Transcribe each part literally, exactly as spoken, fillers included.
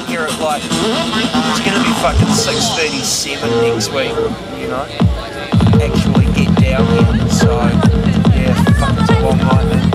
here at like, it's going to be fucking six thirty-seven next week, you know, actually get down here, so yeah, fuck, it's a long night, man.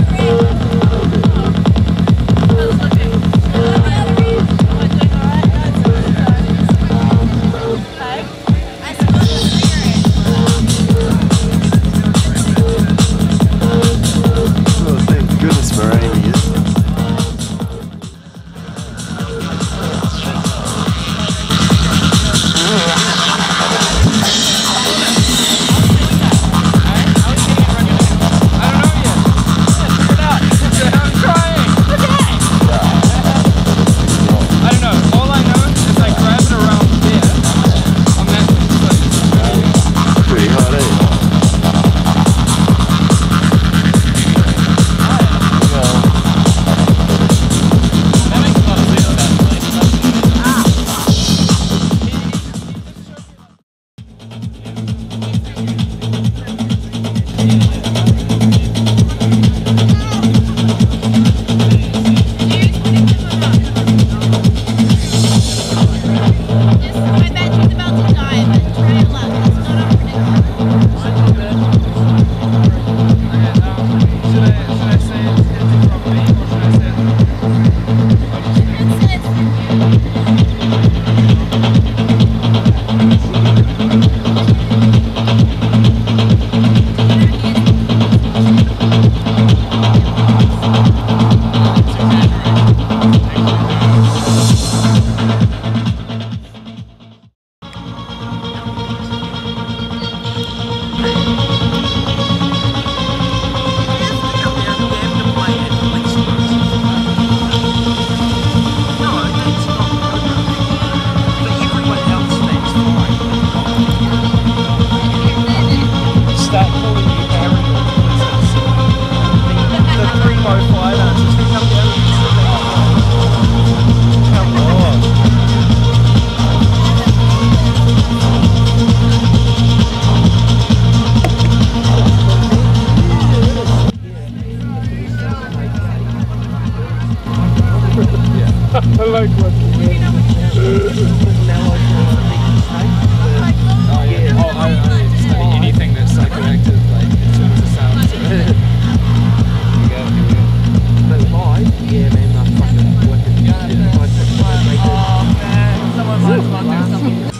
I like what you mean. Oh, I, I study anything that's psychoactive, like in terms of sound. Here we go, here we go. But live, yeah, man, I fucking wicked. Oh man, someone might fucking something.